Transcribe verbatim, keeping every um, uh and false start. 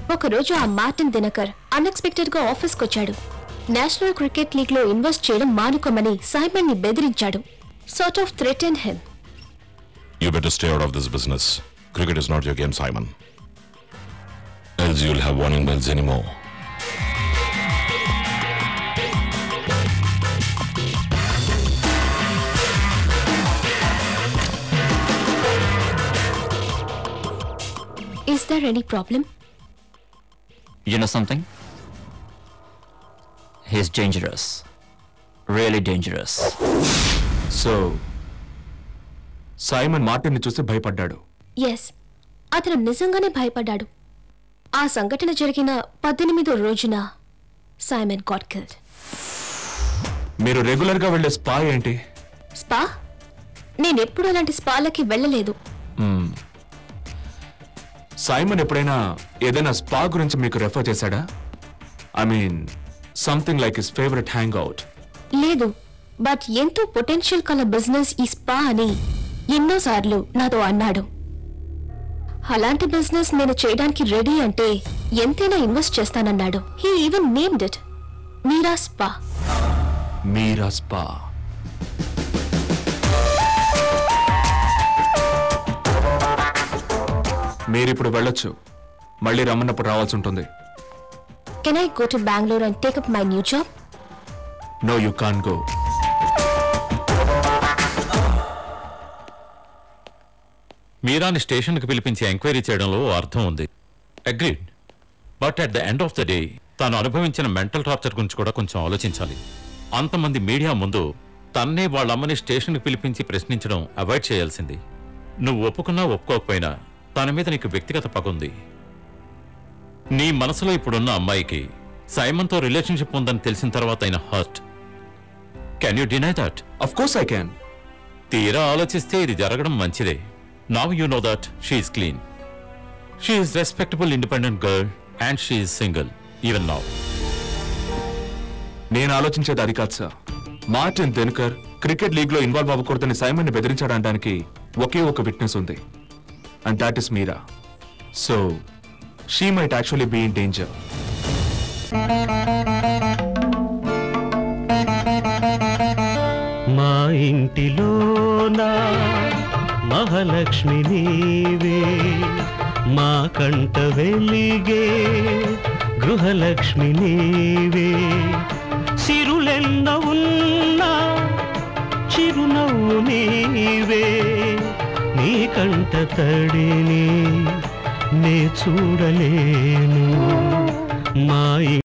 ఒకరోజు ఆ Martin Dinakar unexpected గా ఆఫీస్కి వచ్చాడు. నేషనల్ క్రికెట్ లీగ్ లో ఇన్వెస్ట్ చేయడం మానుకోమని సైమన్ ని బెదిరించాడు. Sort of threaten him. You better stay out of this business. Cricket is not your game, Simon. Else you'll have warning bells anymore. Is there any problem? You know something? He's dangerous. Really dangerous. So, Simon Martin ని చూసి భయపడ్డాడు. Yes, అతను నిజంగానే భయపడ్డాడు. ఆ సంఘటన జరిగిన పద్దెనిమిదో రోజున సైమన్ గాట్ కిల్డ్. మీరు రెగ్యులర్ గా వెళ్లే స్పా ఏంటి? స్పా? నేనెప్పుడు అలాంటి స్పాలకి వెళ్ళలేదు. సైమన్ ఎప్పుడైనా ఏదైనా స్పా గురించి మీకు రెఫర్ చేశాడా? I mean something like his favourite hangout. లేదు, బట్ ఎంతో పొటెన్షియల్ కల బిజినెస్ ఈ స్పా అని ఎన్నోసార్లు నాతో అన్నాడు. అలాంటి బిజినెస్ నేను చేయడానికి రెడీ అంటే ఎంతైనా ఇన్వెస్ట్ చేస్తానన్నాడు. He even named it Meera spa. Meera spa. మీరిప్పుడు వెళ్ళొచ్చు. మళ్ళీ రమ్మన్నప్పుడు రావాల్సి ఉంటుంది. Can I go to Bengaluru and take up my new job? No, you can't go. మీరాని స్టేషన్కి పిలిపించి ఎంక్వైరీ చేయడంలో అర్థం ఉంది. Agreed. But at the end of the day తాను అనుభవించిన మెంటల్ టార్చర్ గురించి కూడా కొంచెం ఆలోచించాలి. అంతమంది మీడియా ముందు తన్నే వాళ్ళమ్మని స్టేషన్కి పిలిపించి ప్రశ్నించడం అవాయిడ్ చేయాల్సింది. నువ్వు ఒప్పుకున్నా ఒప్పుకోకపోయినా తన మీద నీకు వ్యక్తిగత పగుంది. నీ మనసులో ఇప్పుడున్న అమ్మాయికి సైమన్తో రిలేషన్షిప్ ఉందని తెలిసిన తర్వాత అయిన hurt. Can you deny that? Of course I can. తీరా ఆలోచిస్తే ఇది జరగడం మంచిదే. Now you know that she is clean. She is respectable independent girl and she is single even now. నేను ఆలోచించేది అది కాదు sir. Martin Dinakar cricket league లో ఇన్వాల్వ్ అవ్వకూడదని సైమన్ ని బెదిరించడానికి ఒకే ఒక విట్నెస్ ఉంది. And that is Meera. So, she might actually be in danger. మా ఇంటిలోనా మహాలక్ష్మి నీవే, మా కంట వెలిగే గృహలక్ష్మి నీవే. సిరులెన్న ఉన్నా చిరునవ్వు నీవే, నీ కంట తడిని నే చూడలేను. మా